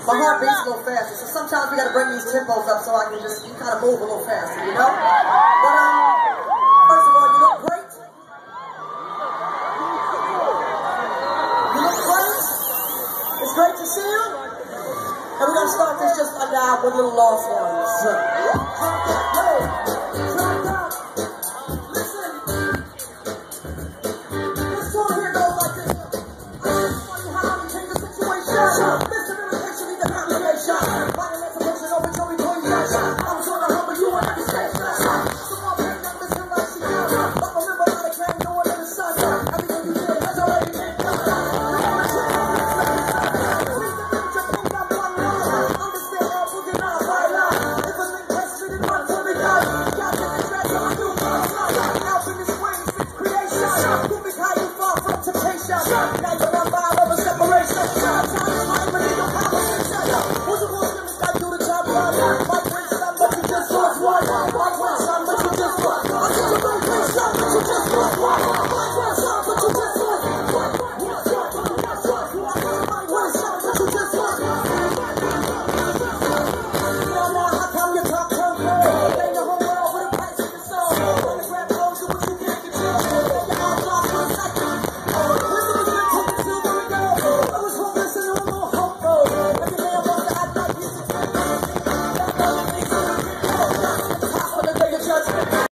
My heart beats a little faster, so sometimes we gotta bring these tempos up so I can just kind of move a little faster, you know? But, first of all, you look great. You look great. It's great to see you. And we're gonna start this just like that with little lost ones.